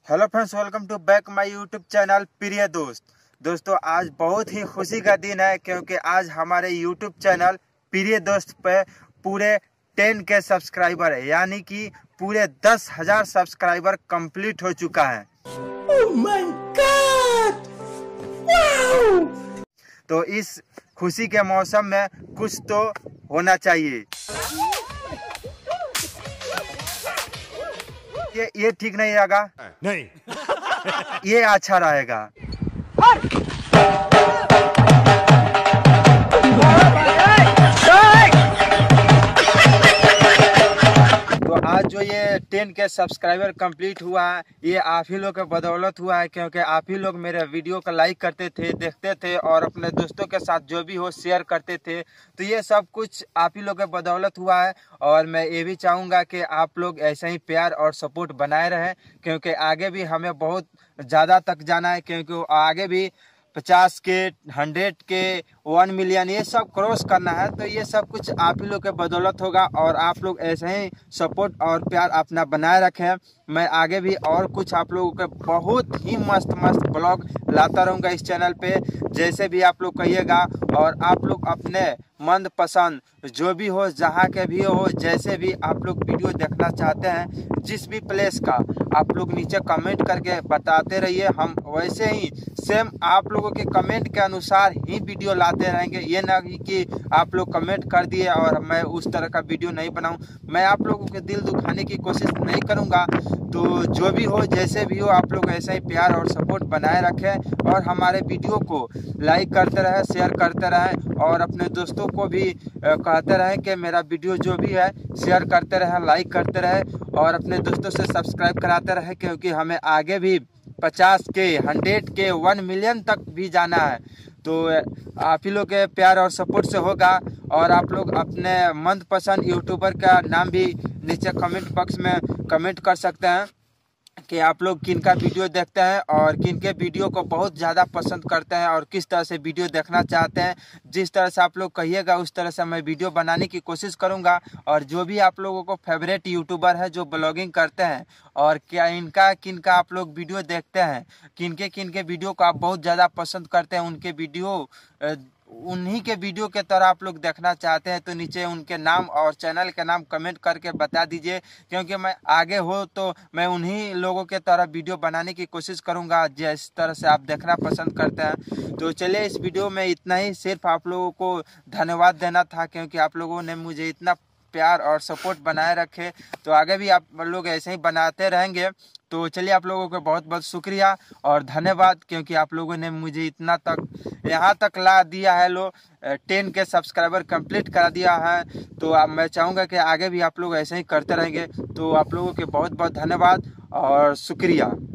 Hello friends, welcome to back my YouTube channel प्रिय दोस्तों आज बहुत ही खुशी का दिन है क्योंकि आज हमारे यूट्यूब चैनल प्रिय दोस्त पे पूरे 10 के सब्सक्राइबर है, यानी कि पूरे 10,000 सब्सक्राइबर कंप्लीट हो चुका है। Oh my God! Wow! तो इस खुशी के मौसम में कुछ तो होना चाहिए। ये ठीक नहीं रहेगा, नहीं। ये अच्छा रहेगा। तो आज जो ये 10 के सब्सक्राइबर कंप्लीट हुआ है, ये आप ही लोग के बदौलत हुआ है, क्योंकि आप ही लोग मेरे वीडियो को लाइक करते थे, देखते थे और अपने दोस्तों के साथ जो भी हो शेयर करते थे। तो ये सब कुछ आप ही लोग के बदौलत हुआ है और मैं ये भी चाहूँगा कि आप लोग ऐसे ही प्यार और सपोर्ट बनाए रहें, क्योंकि आगे भी हमें बहुत ज़्यादा तक जाना है, क्योंकि आगे भी 50 के 100 के 1 मिलियन ये सब क्रॉस करना है। तो ये सब कुछ आप ही लोग के बदौलत होगा और आप लोग ऐसे ही सपोर्ट और प्यार अपना बनाए रखें। मैं आगे भी और कुछ आप लोगों के बहुत ही मस्त ब्लॉग लाता रहूँगा इस चैनल पे, जैसे भी आप लोग कहिएगा। और आप लोग अपने मन पसंद जो भी हो, जहाँ के भी हो, जैसे भी आप लोग वीडियो देखना चाहते हैं, जिस भी प्लेस का आप लोग नीचे कमेंट करके बताते रहिए। हम वैसे ही सेम आप लोगों के कमेंट के अनुसार ही वीडियो लाते रहेंगे। ये ना कि आप लोग कमेंट कर दिए और मैं उस तरह का वीडियो नहीं बनाऊं। मैं आप लोगों के दिल दुखाने की कोशिश नहीं करूंगा। तो जो भी हो, जैसे भी हो, आप लोग ऐसे ही प्यार और सपोर्ट बनाए रखें और हमारे वीडियो को लाइक करते रहें, शेयर करते रहें और अपने दोस्तों को भी कहते रहें कि मेरा वीडियो जो भी है शेयर करते रहें, लाइक करते रहें और अपने दोस्तों से सब्सक्राइब कराते रहें, क्योंकि हमें आगे भी 50 के 100 के 1 मिलियन तक भी जाना है। तो आप ही लोग के प्यार और सपोर्ट से होगा। और आप लोग अपने मनपसंद यूट्यूबर का नाम भी नीचे कमेंट बॉक्स में कमेंट कर सकते हैं कि आप लोग किन का वीडियो देखते हैं और किन के वीडियो को बहुत ज़्यादा पसंद करते हैं और किस तरह से वीडियो देखना चाहते हैं। जिस तरह से आप लोग कहिएगा उस तरह से मैं वीडियो बनाने की कोशिश करूंगा। और जो भी आप लोगों को फेवरेट यूट्यूबर है जो ब्लॉगिंग करते हैं और क्या इनका किन का आप लोग वीडियो देखते हैं, किन के वीडियो को आप बहुत ज़्यादा पसंद करते हैं, उनके वीडियो उन्हीं के वीडियो के तरह आप लोग देखना चाहते हैं, तो नीचे उनके नाम और चैनल के नाम कमेंट करके बता दीजिए, क्योंकि मैं आगे हो तो मैं उन्हीं लोगों के तरह वीडियो बनाने की कोशिश करूंगा जिस तरह से आप देखना पसंद करते हैं। तो चलिए, इस वीडियो में इतना ही। सिर्फ आप लोगों को धन्यवाद देना था, क्योंकि आप लोगों ने मुझे इतना प्यार और सपोर्ट बनाए रखे। तो आगे भी आप लोग ऐसे ही बनाते रहेंगे। तो चलिए, आप लोगों को बहुत बहुत शुक्रिया और धन्यवाद, क्योंकि आप लोगों ने मुझे इतना तक यहाँ तक ला दिया है। 10 के सब्सक्राइबर कंप्लीट करा दिया है। तो अब मैं चाहूँगा कि आगे भी आप लोग ऐसे ही करते रहेंगे। तो आप लोगों के बहुत बहुत धन्यवाद और शुक्रिया।